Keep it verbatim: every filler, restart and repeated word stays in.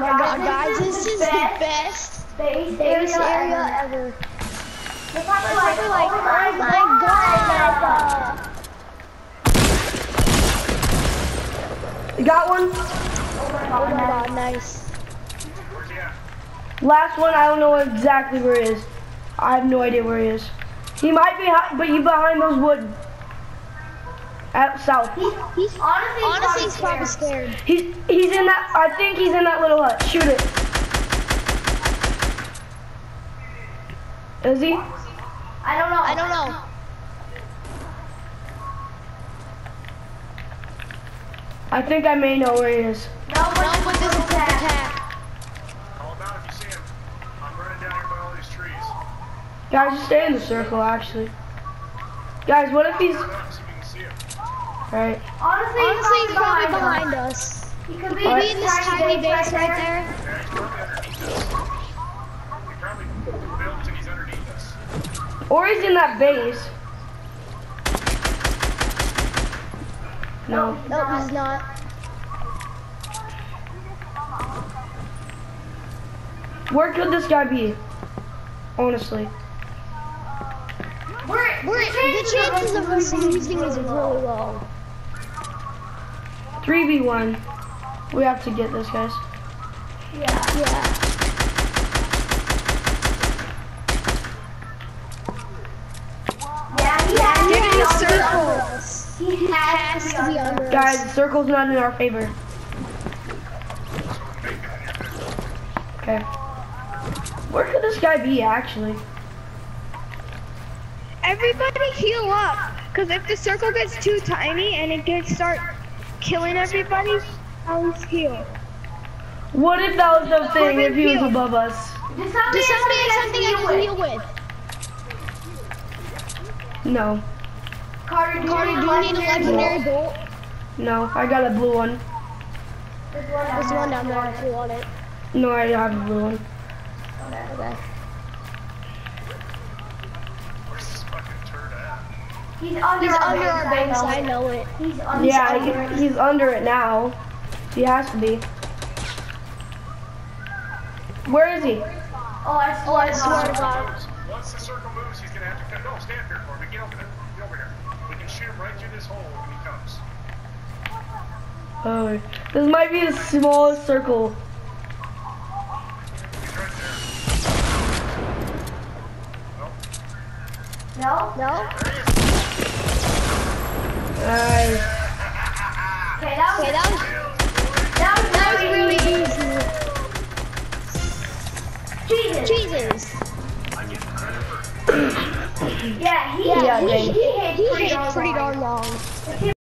my god, guys, this is the best base base area area ever. ever. They're probably Like, like, like, oh my oh my god. You got one? Oh my Oh my god, god, nice. Last one, I don't know exactly where he is. I have no idea where he is. He might be, hi but you behind those wood. At south. He's, he's honestly, Honestly, he's probably probably scared. scared. He's he's in that. I think he's in that little hut. Shoot it. Is he? I don't know. I don't know. I think I may know where he is. No, but, No, but this is an attack. Call him out if you see him. I'm running down here by all these trees. Guys, just stay in the circle. Actually, guys, what if he's? Run up so we can see him. Right. honestly, Honestly, he's he's probably behind behind us. us. He could be, Maybe in this tiny base right there. Yeah, he's probably underneath us. He probably built and he's underneath us. Or he's in that base. No. No, he's not. Where could this guy be? Honestly. We're, We're, the chances of us losing is really low. three v one. We have to get this, guys. Yeah. Yeah. Yeah, he Yeah, has get to in be the under circle. us. He has, Has to be under us. Guys, the circle's not in our favor. Okay. Where could this guy be, actually? Everybody heal up, because if the circle gets too tiny and it gets start killing everybody, always heal. What if that was the thing, if he was Field. above us? Does somebody, Does somebody have have something to I deal can with? deal with? No. Carter, do Carter, you do you need a legendary bolt? No, I got a blue one. There's one down There's there. one down there if you want it. No, I have a blue one. Okay. Where's this fucking turd at? He's under, He's our, under base, our I base, know. I know it. He's under Yeah, under it. he, he's under it now. He has to be. Where is he? Oh, I swear, Oh, I to swear to God. God. Once the circle moves, he's gonna have to come. No, stand here for me. Get over there. Get over here. We can shoot him right through this hole when he comes. Oh, this might be the smallest circle. He's right there. No? No? There he is. Nice. Okay, that was, Okay, that was, that was, that was really Jesus. easy. Jesus. I get credit for Yeah, he, Yeah, he, dang. he hit He pretty hit darn pretty long. darn long.